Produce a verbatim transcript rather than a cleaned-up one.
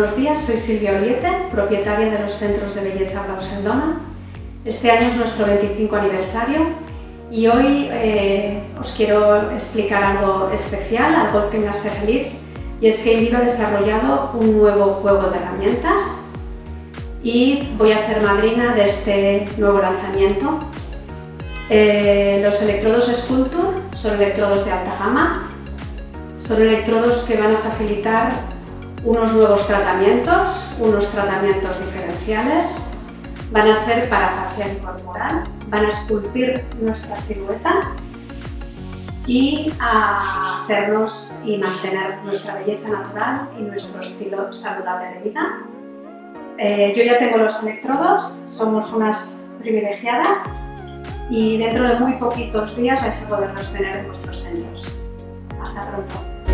buenos días, soy Silvia Oliete, propietaria de los Centros de Belleza Blauseldona. Este año es nuestro veinticinco aniversario y hoy eh, os quiero explicar algo especial, algo que me hace feliz, y es que Indiva ha desarrollado un nuevo juego de herramientas y voy a ser madrina de este nuevo lanzamiento. Eh, los electrodos Sculpture son electrodos de alta gama, son electrodos que van a facilitar unos nuevos tratamientos, unos tratamientos diferenciales, van a ser para facial corporal, van a esculpir nuestra silueta y a hacernos y mantener nuestra belleza natural y nuestro estilo saludable de vida. Eh, yo ya tengo los electrodos, somos unas privilegiadas y dentro de muy poquitos días vais a poderlos tener en vuestros centros. Hasta pronto.